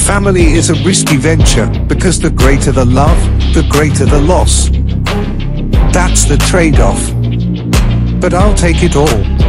Family is a risky venture, because the greater the love, the greater the loss. That's the trade-off. But I'll take it all.